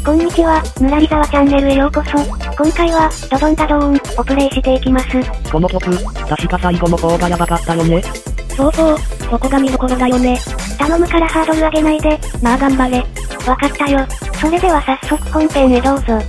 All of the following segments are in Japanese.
こんにちは、ぬらりざわチャンネルへようこそ。今回は、ドドンダドーンをプレイしていきます。 この曲、確か最後の方がやばかったよね。 そうそう、そこが見どころだよね。頼むからハードル上げないで。まあ頑張れ。わかったよ。それでは早速本編へどうぞ。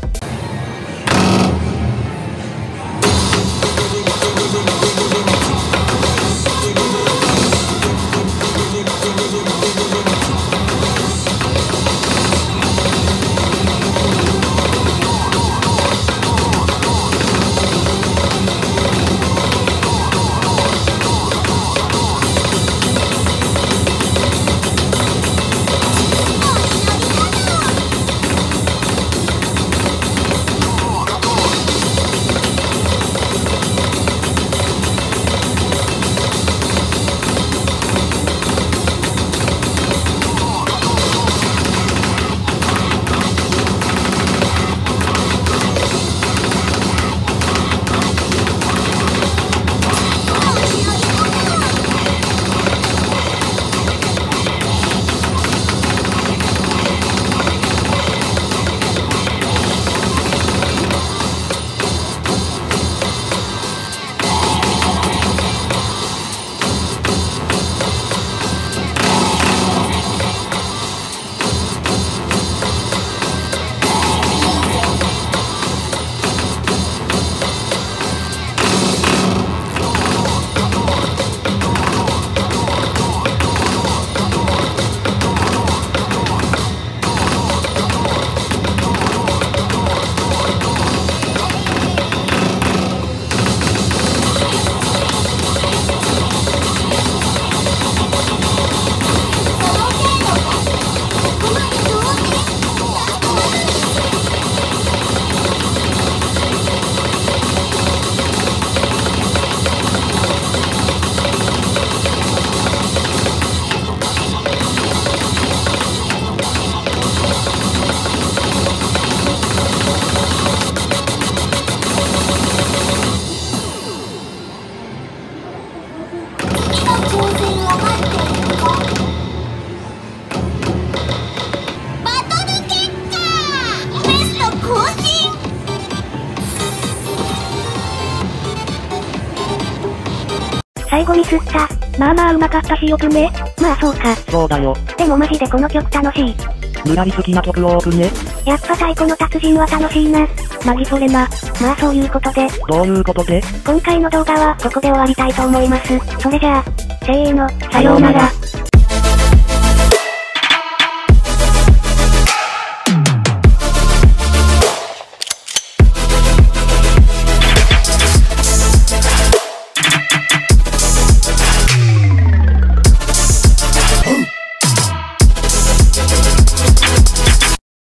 最後ミスった。まあまあうまかったしよくね。まあそうか。 そうだよ。 でもマジでこの曲楽しい。 ぬらり好きな曲多くね。 やっぱ太鼓の達人は楽しいな。 マギそれな。 まあそういうことで。 どういうことで？ 今回の動画はここで終わりたいと思います。それじゃあ、せーの、さようなら。